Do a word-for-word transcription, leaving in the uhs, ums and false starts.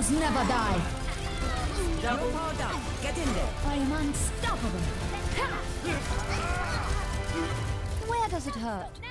Heroes never die. Double powered up. Get in there. I am unstoppable. Where does it hurt?